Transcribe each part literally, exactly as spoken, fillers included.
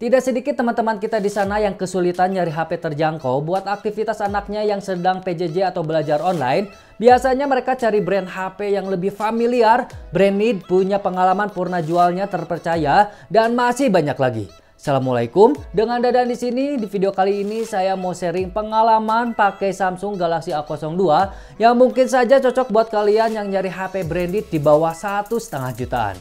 Tidak sedikit teman-teman kita di sana yang kesulitan nyari H P terjangkau buat aktivitas anaknya yang sedang P J J atau belajar online. Biasanya mereka cari brand H P yang lebih familiar, branded, punya pengalaman purna jualnya terpercaya, dan masih banyak lagi. Assalamualaikum, dengan Dadan di sini. Di video kali ini saya mau sharing pengalaman pakai Samsung Galaxy A nol dua yang mungkin saja cocok buat kalian yang nyari H P branded di bawah satu setengah jutaan.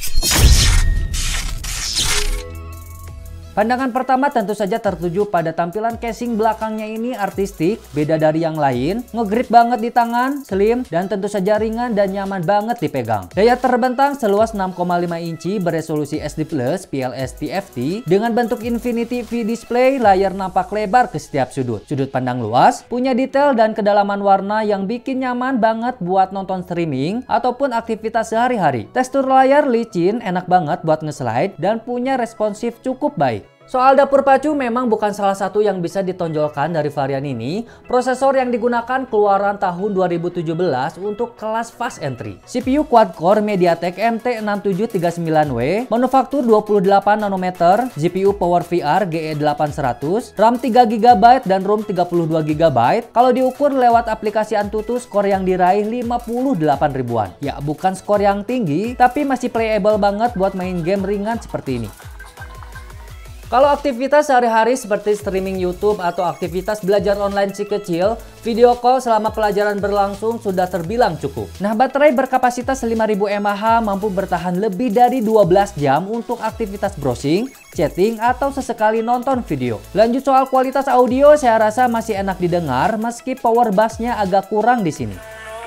Pandangan pertama tentu saja tertuju pada tampilan casing belakangnya ini artistik, beda dari yang lain, ngegrip banget di tangan, slim, dan tentu saja ringan dan nyaman banget dipegang. Daya terbentang seluas enam koma lima inci beresolusi S D plus P L S T F T dengan bentuk Infinity V Display, layar nampak lebar ke setiap sudut. Sudut pandang luas, punya detail dan kedalaman warna yang bikin nyaman banget buat nonton streaming ataupun aktivitas sehari-hari. Tekstur layar licin, enak banget buat nge-slide dan punya responsif cukup baik. Soal dapur pacu memang bukan salah satu yang bisa ditonjolkan dari varian ini. Prosesor yang digunakan keluaran tahun dua ribu tujuh belas untuk kelas fast entry. C P U quad-core MediaTek M T enam tujuh tiga sembilan W, manufaktur dua puluh delapan nanometer, G P U Power V R G E delapan seratus, RAM tiga giga byte dan ROM tiga puluh dua giga byte. Kalau diukur lewat aplikasi Antutu, skor yang diraih lima puluh delapan ribuan. Ya, bukan skor yang tinggi, tapi masih playable banget buat main game ringan seperti ini. Kalau aktivitas sehari-hari seperti streaming YouTube atau aktivitas belajar online si kecil, video call selama pelajaran berlangsung sudah terbilang cukup. Nah, baterai berkapasitas lima ribu mAh mampu bertahan lebih dari dua belas jam untuk aktivitas browsing, chatting, atau sesekali nonton video. Lanjut soal kualitas audio, saya rasa masih enak didengar meski power bass-nya agak kurang di sini.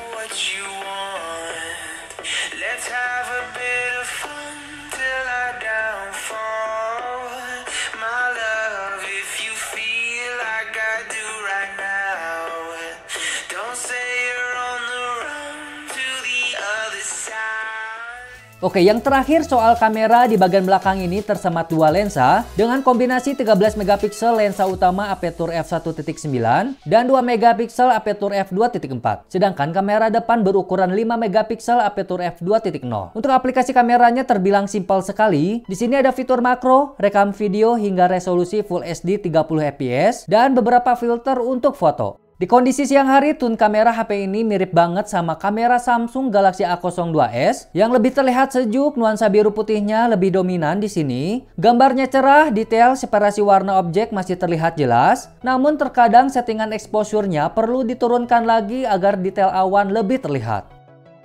Oke, yang terakhir soal kamera, di bagian belakang ini tersemat dua lensa dengan kombinasi tiga belas megapiksel lensa utama aperture f satu titik sembilan dan dua megapiksel aperture f dua titik empat. Sedangkan kamera depan berukuran lima megapiksel aperture f dua titik nol. Untuk aplikasi kameranya terbilang simpel sekali. Di sini ada fitur makro, rekam video hingga resolusi Full H D tiga puluh F P S dan beberapa filter untuk foto. Di kondisi siang hari, tune kamera H P ini mirip banget sama kamera Samsung Galaxy A nol dua S yang lebih terlihat sejuk, nuansa biru putihnya lebih dominan di sini. Gambarnya cerah, detail separasi warna objek masih terlihat jelas, namun terkadang settingan exposure-nya perlu diturunkan lagi agar detail awan lebih terlihat.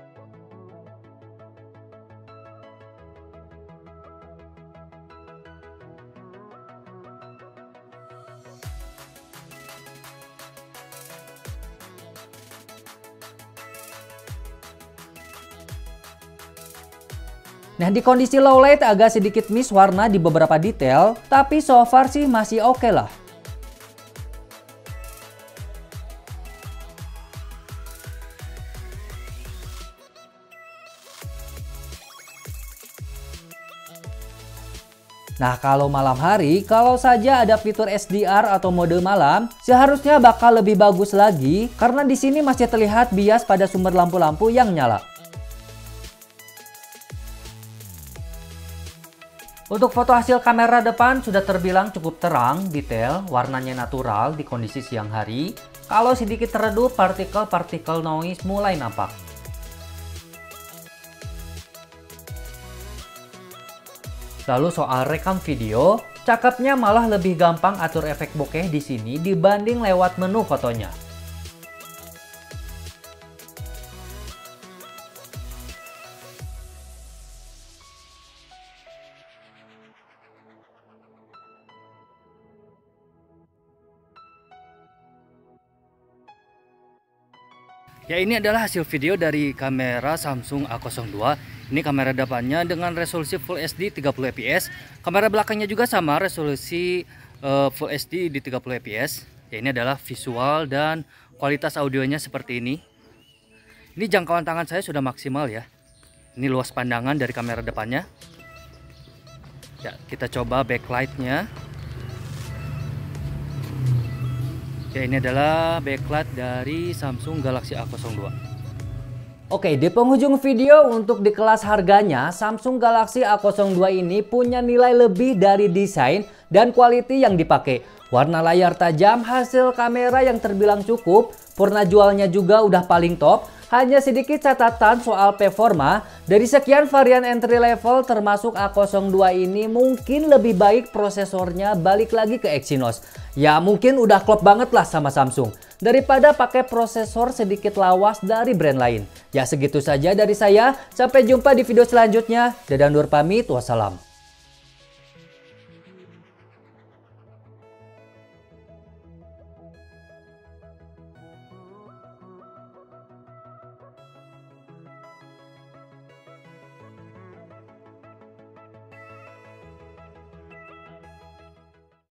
Nah, di kondisi low light agak sedikit miss warna di beberapa detail, tapi so far sih masih oke okay lah. Nah, kalau malam hari, kalau saja ada fitur S D R atau mode malam, seharusnya bakal lebih bagus lagi karena di sini masih terlihat bias pada sumber lampu-lampu yang nyala. Untuk foto hasil kamera depan sudah terbilang cukup terang, detail, warnanya natural di kondisi siang hari. Kalau sedikit teredup, partikel-partikel noise mulai nampak. Lalu soal rekam video, cakepnya malah lebih gampang atur efek bokeh di sini dibanding lewat menu fotonya. Ya, ini adalah hasil video dari kamera Samsung A nol dua. Ini kamera depannya dengan resolusi Full H D tiga puluh F P S. Kamera belakangnya juga sama, resolusi uh, Full H D di tiga puluh F P S. Ya, ini adalah visual dan kualitas audionya seperti ini. Ini jangkauan tangan saya sudah maksimal ya. Ini luas pandangan dari kamera depannya. Ya, kita coba backlight-nya. Ya, ini adalah backlight dari Samsung Galaxy A nol dua. Oke, di penghujung video untuk di kelas harganya, Samsung Galaxy A nol dua ini punya nilai lebih dari desain dan quality yang dipakai. Warna layar tajam, hasil kamera yang terbilang cukup, purna jualnya juga udah paling top. Hanya sedikit catatan soal performa, dari sekian varian entry level termasuk A nol dua ini mungkin lebih baik prosesornya balik lagi ke Exynos. Ya mungkin udah klop banget lah sama Samsung, daripada pakai prosesor sedikit lawas dari brand lain. Ya segitu saja dari saya, sampai jumpa di video selanjutnya. Dadah Nur pamit, wassalam.